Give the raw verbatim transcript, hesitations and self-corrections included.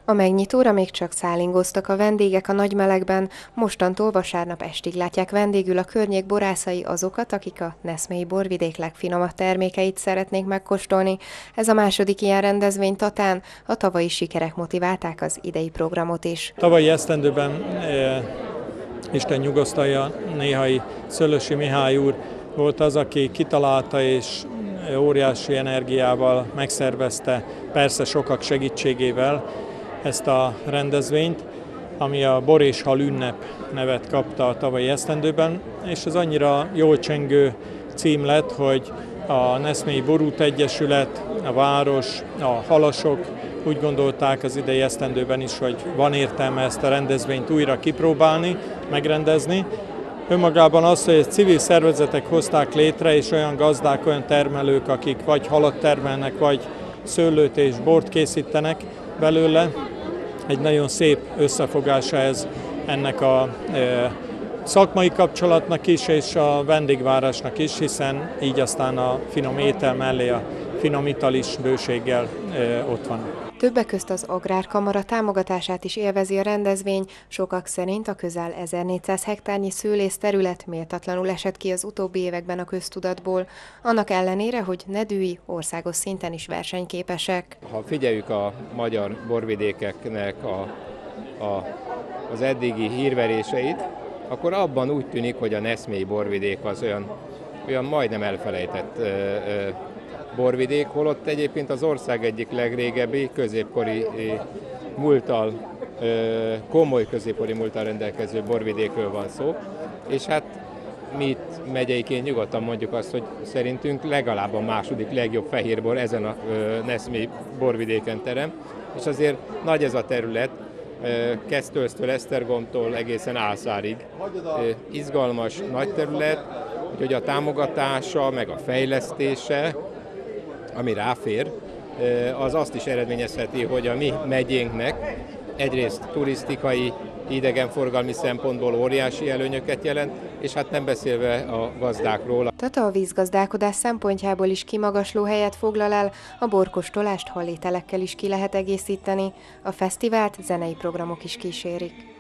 A megnyitóra még csak szállingoztak a vendégek a nagy melegben, mostantól vasárnap estig látják vendégül a környék borászai azokat, akik a Neszmélyi borvidék legfinomabb termékeit szeretnék megkóstolni. Ez a második ilyen rendezvény Tatán, a tavalyi sikerek motiválták az idei programot is. Tavalyi esztendőben e, Isten nyugosztalja, néhai Szöllősi Mihály úr volt az, aki kitalálta és óriási energiával megszervezte, persze sokak segítségével, ezt a rendezvényt, ami a Bor és Hal ünnep nevet kapta a tavalyi esztendőben, és ez annyira jól csengő cím lett, hogy a Neszmélyi Borút Egyesület, a város, a halasok úgy gondolták az idei esztendőben is, hogy van értelme ezt a rendezvényt újra kipróbálni, megrendezni. Önmagában az, hogy civil szervezetek hozták létre, és olyan gazdák, olyan termelők, akik vagy halat termelnek, vagy szőlőt és bort készítenek belőle, egy nagyon szép összefogása ez ennek a e, szakmai kapcsolatnak is, és a vendégvárásnak is, hiszen így aztán a finom étel mellé a finom ital is bőséggel e, ott van. Többek közt az Agrárkamara támogatását is élvezi a rendezvény, sokak szerint a közel ezernégyszáz hektárnyi szőlész terület méltatlanul esett ki az utóbbi években a köztudatból, annak ellenére, hogy nedűi országos szinten is versenyképesek. Ha figyeljük a magyar borvidékeknek a, a, az eddigi hírveréseit, akkor abban úgy tűnik, hogy a Neszmélyi borvidék az olyan, olyan majdnem elfelejtett ö, ö, borvidék, holott egyébként az ország egyik legrégebbi, középkori múlttal, komoly középkori múlttal rendelkező borvidékről van szó, és hát mi itt megyeiként nyugodtan mondjuk azt, hogy szerintünk legalább a második legjobb fehérbor ezen a Neszmélyi borvidéken terem, és azért nagy ez a terület, Kesztőztől, Esztergomtól egészen Álszárig. Izgalmas, nagy terület, úgyhogy a támogatása, meg a fejlesztése, ami ráfér, az azt is eredményezheti, hogy a mi megyénknek egyrészt turisztikai, idegenforgalmi szempontból óriási előnyöket jelent, és hát nem beszélve a gazdákról. Tata a vízgazdálkodás szempontjából is kimagasló helyet foglal el, a borkóstolást hallételekkel is ki lehet egészíteni, a fesztivált zenei programok is kísérik.